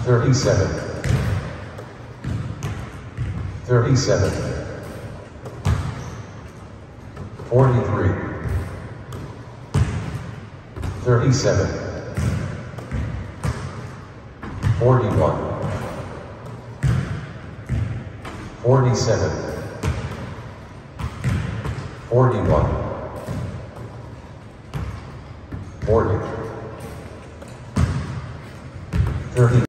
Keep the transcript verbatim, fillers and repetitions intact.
thirty-seven, thirty-seven, forty-three, thirty-seven, forty-one, forty-seven, forty-one, forty, thirty.